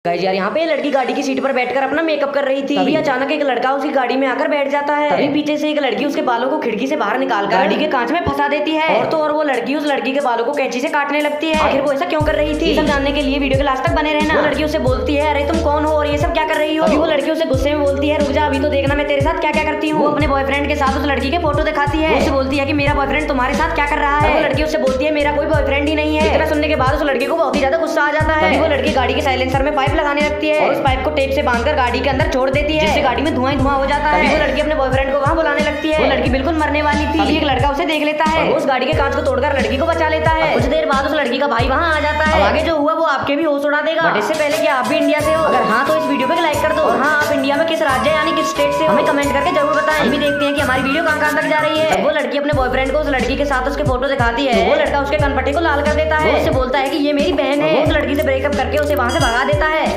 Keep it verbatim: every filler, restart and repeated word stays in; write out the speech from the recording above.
Guys यार यहाँ पे लड़की गाड़ी की सीट पर बैठकर अपना मेकअप कर रही थी। तभी अचानक एक लड़का उसकी गाड़ी में आकर बैठ जाता है। तभी पीछे से एक लड़की उसके बालों को खिड़की से बाहर निकालकर गाड़ी के कांच में फंसा देती है। और तो और वो लड़की उस लड़की के बालों को कैंची से काटने लगती है। आखिर वो ऐसा क्यों कर रही थी, सब जानने के लिए वीडियो के लास्ट तक बने रहना। वो लड़की उसे बोलती है, अरे तुम कौन हो और ये सब क्या कर रही हो। अभी वो लड़की उसे गुस्से में बोलती है, रुक जा अभी तो देखना मैं तेरे साथ क्या क्या करती हूँ। वो अपने बॉयफ्रेंड के साथ उस लड़की के फोटो दिखाती है। उसे बोलती है कि मेरा बॉयफ्रेंड तुम्हारे साथ क्या कर रहा है। वो लड़की उससे बोलती है, मेरा कोई बॉयफ्रेंड ही नहीं है। इतना सुनने के बाद उस लड़की को बहुत ही ज्यादा गुस्सा आ जाता है। वो लड़की गाड़ी के साइलेंसर में पाइप लगाने लगती है और उस पाइप को टेप से बांधकर गाड़ी के अंदर छोड़ देती है, जिससे गाड़ी में धुआं धुआं हो जाता है। वो लड़की अपने बॉयफ्रेंड को वहाँ बुलाने लगती है। वो लड़की बिल्कुल मरने वाली थी। अभी एक लड़का उसे देख लेता है, उस गाड़ी के कांच को तोड़कर लड़की को बचा लेता है। कुछ देर बाद उस लड़की का भाई वहाँ आ जाता है। आगे जो हुआ वो आपके भी होश उड़ा देगा। बट इससे पहले कि आप भी इंडिया से हो, अगर हाँ तो इस वीडियो पे लाइक कर दो। और हाँ, आप इंडिया में किस राज्य यानी किस स्टेट से हो हमें कमेंट करके जरूर बताएं। हम भी देखते हैं कि हमारी वीडियो कहाँ कहाँ तक जा रही है। वो लड़की अपने बॉयफ्रेंड को उस लड़की के साथ उसके फोटो दिखाती है। वो लड़का उसके कनपट्टे को लाल कर देता है। उससे बोलता है कि ये मेरी बहन है। उस लड़की से ब्रेकअप करके उसे वहाँ से भगा देता है।